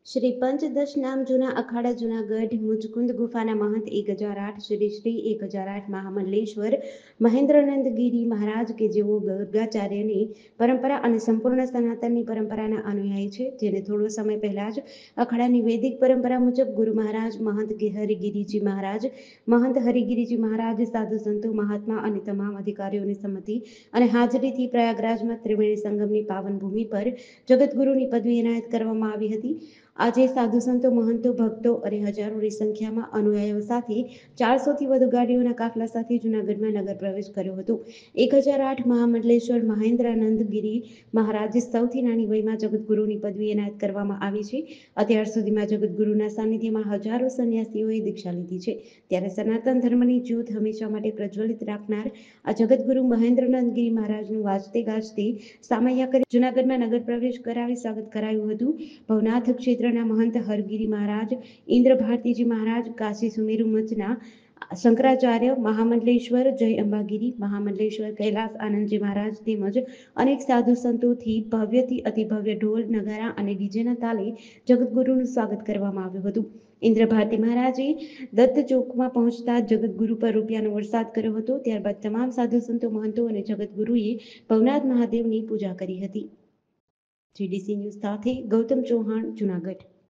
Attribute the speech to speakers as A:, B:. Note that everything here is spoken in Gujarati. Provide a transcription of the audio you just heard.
A: શ્રી પંચદશ નામ જૂના અખાડા જૂનાગઢ મુચકુંદ ગુફાના મહંત 1008 શ્રી 1008 મહામંડલેશ્વર મહેન્દ્રાનંદગીરી મહારાજ કે જેઓ ગર્ગાચાર્યની પરંપરા અને સંપૂર્ણ સનાતનની પરંપરાના અનુયાયી છે, જેને થોડો સમય પહેલા જ અખાડાની વૈદિક પરંપરા મુજબ ગુરુ મહારાજ મહંત હરિગીરીજી મહારાજ સાધુ સંતો મહાત્મા અને તમામ અધિકારીઓની સંમતિ અને હાજરીથી પ્રયાગરાજમાં ત્રિવેણી સંગમની પાવન ભૂમિ પર જગતગુરુની પદવી એનાયત કરવામાં આવી હતી। આજે સાધુ સંતો મહંતો ભક્તો અને હજારોની સંખ્યામાં અનુયાયીઓ સાથે 400થી વધુ ગાડીઓના કાફલા સાથે જૂનાગઢમાં નગર પ્રવેશ કર્યો હતો। 1008 મહામંડલેશ્વર મહેન્દ્રાનંદગીરી મહારાજ સૌથી નાની વયમાં જગતગુરુની પદવી એનાયત કરવામાં આવી છે। અત્યાર સુધીમાં જગતગુરુના સાનિધ્યમાં હજારો સંન્યાસીઓએ દીક્ષા લીધી છે, ત્યારે સનાતન ધર્મની જ્યોત હંમેશા માટે પ્રજ્વલિત રાખનાર આ જગતગુરુ મહેન્દ્રાનંદગીરી મહારાજનું વાજતે ગાજતે સામૈયા કરી જૂનાગઢમાં નગર પ્રવેશ કરાવી સ્વાગત કરાયું હતું। ભવનાથ ક્ષેત્રના મહંત હરગીરી મહારાજ, ઇન્દ્ર ભારતીજી મહારાજ, કાશી સુમેરુ મચના શંકરાચાર્ય, મહામંડલેશ્વર જય અંબાગીરી મહામંડલેશ્વર કૈલાસ આનંદજી મહારાજ તેમજ અનેક સાધુ સંતોથી ભવ્યથી અતિભવ્ય ઢોલ નગારા અને ડીજેના તાલે જગતગુરુનું સ્વાગત કરવામાં આવ્યું હતું। ઇન્દ્ર ભારતી મહારાજે દત્ત ચોકમાં પહોંચતા જગતગુરુ પર રૂપિયાનો વરસાદ કર્યો હતો। ત્યારબાદ તમામ સાધુ સંતો મહંતો અને જગતગુરુએ ભવનાથ મહાદેવની પૂજા કરી હતી। GDC ન્યૂઝ સાથે ગૌતમ ચૌહાણ, જૂનાગઢ।